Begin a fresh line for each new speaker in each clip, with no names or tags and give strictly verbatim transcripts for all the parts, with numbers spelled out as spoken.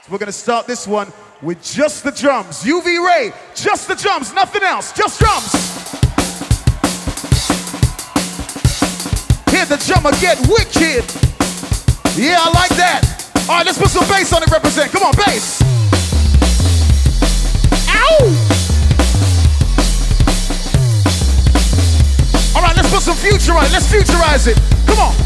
We're gonna start this one with just the drums. U V Ray, just the drums, nothing else, just drums. Hear the drummer get wicked. Yeah, I like that. All right, let's put some bass on it, represent. Come on, bass. Ow! All right, let's put some future on it. Let's futurize it. Come on.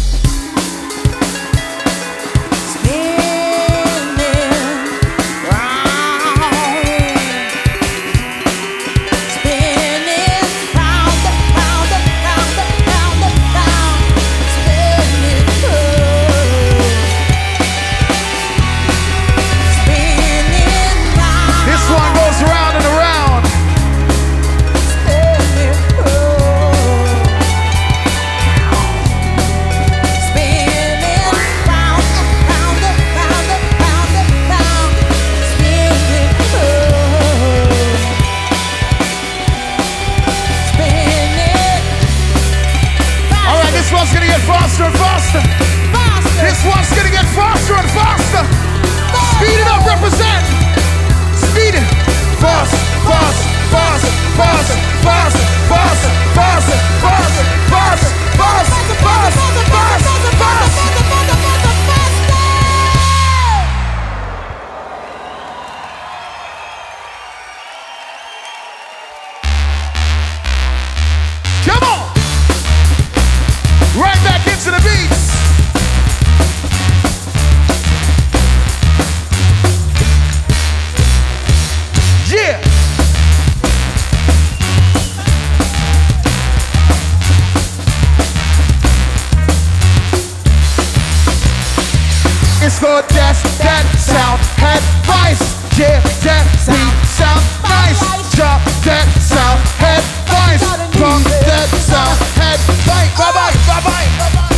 Faster and faster. faster. This one's gonna get faster and faster. faster. Speed it up, represent. Speed it. Fast, fast, fast, fast, fast, fast, fast, fast, fast, fast, fast, fast, fast. Come on. Right back into the beats. Yeah. It's called That's That Sound Advice. Yeah, that beat sound nice. Drop that sound advice. Pump that sound advice. Bye bye, bye bye, bye bye.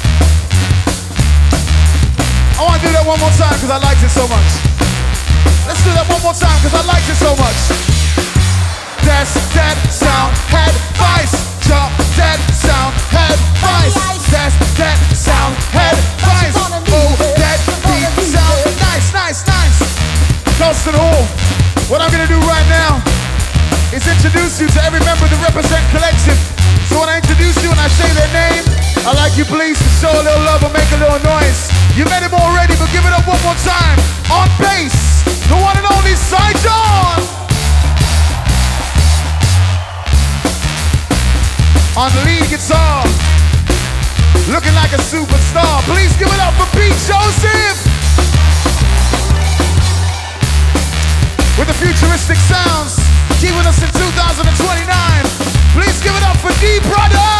I want to do that one more time because I liked it so much. Let's do that one more time because I liked it so much. That's that sound advice. Drop that sound advice. That's that sound advice. Oh, that beat sound nice, nice, nice. Colston Hall. What I'm gonna do right now is introduce you to every member of the Represent Collective. So when I introduce you and I say their name, I'd like you please to show a little love and make a little noise. You met him already, but give it up one more time. On bass, the one and only Cy John. On lead guitar, looking like a superstar. Please give it up for Pete Joseph. With the futuristic sounds, keeping us in two thousand twenty-nine. Please give it up for D Brother.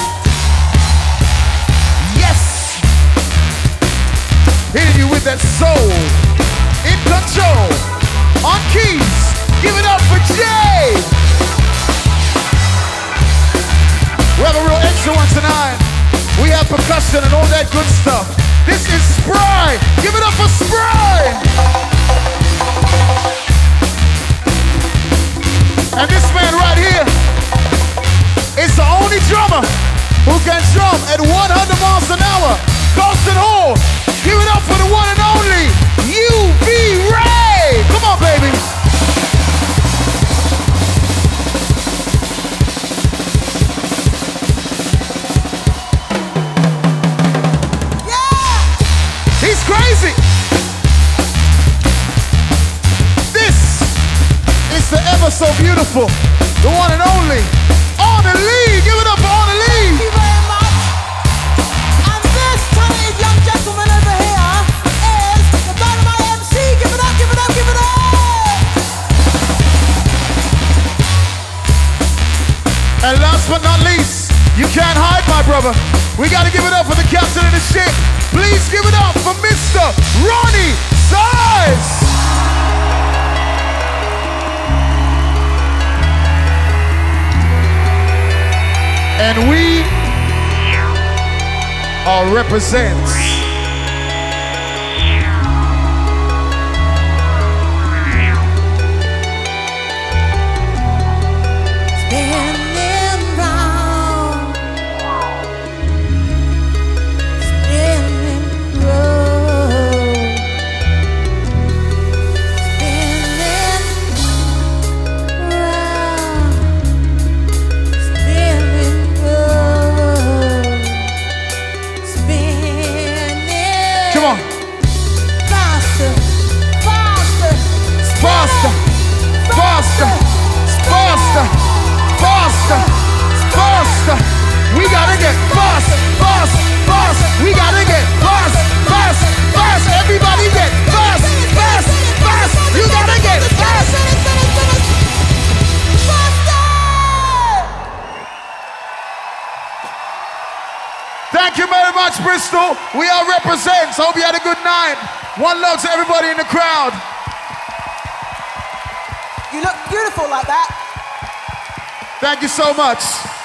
Yes. Hitting you with that soul. In control. On keys. Give it up for Jay. We have a real extra one tonight. We have percussion and all that good stuff. This is Spry. Give it up for Spry. And this man right here is the only drummer who can drum at one hundred miles an hour. Colston Hall. Give it up for the one and only U V Ray. Come on, baby. Crazy! This is the ever so beautiful, the one and only Arna Lee. Give it up for Arna Lee.
Thank you very much. And this talented young gentleman over here is the Dynamite M C. Give it up, give it up, give it up.
And last but not least, you can't hide, my brother. We gotta give it up for the captain of the ship. Please give it up for Mister Ronnie Size! And we are Represents. faster, faster, faster, faster, faster. We gotta get fast, fast, fast. We gotta get fast, fast, fast. Everybody get fast, fast, fast. You gotta get fast. Thank you very much, Bristol. We are represents. Hope you had a good night. One love to everybody in the crowd.
You look beautiful like that.
Thank you so much.